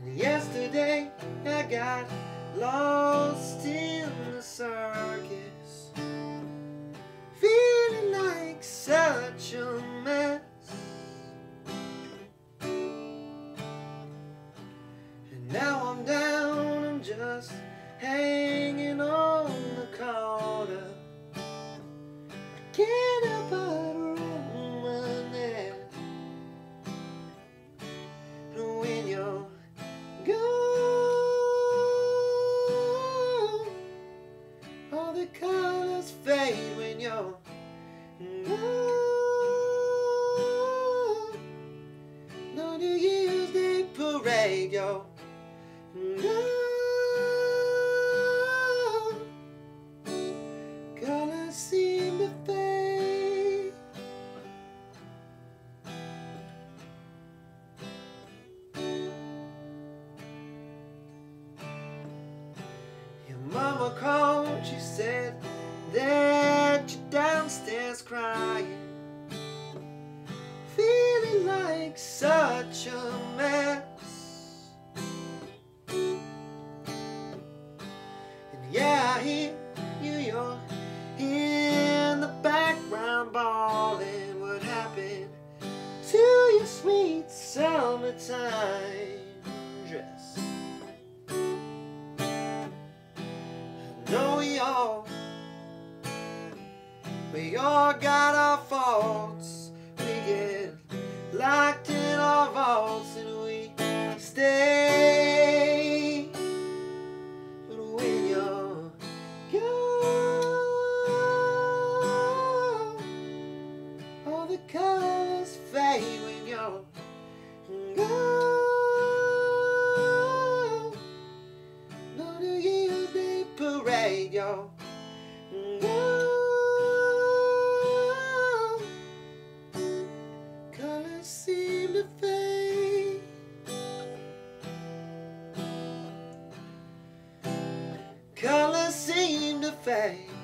Yesterday I got lost in the circus, feeling like such a mess. And now I'm down, I'm just hanging on the corner. I can't help but reminisce. And when you're gone, all the colors fade when you're gone. No New Year's Day parade, you're gone. Colors seem to fade. Your mama called, she said that you're downstairs crying, feeling like such a mess. And yeah, I hear you're in the background bawling. What happened to your sweet summertime dress? I know we all got our faults. We get locked in our vaults and we stay. But when you're gone, all the colors fade when you're gone. No New Year's Day parade, you're gone. Colors seem to fade. Colors seem to fade.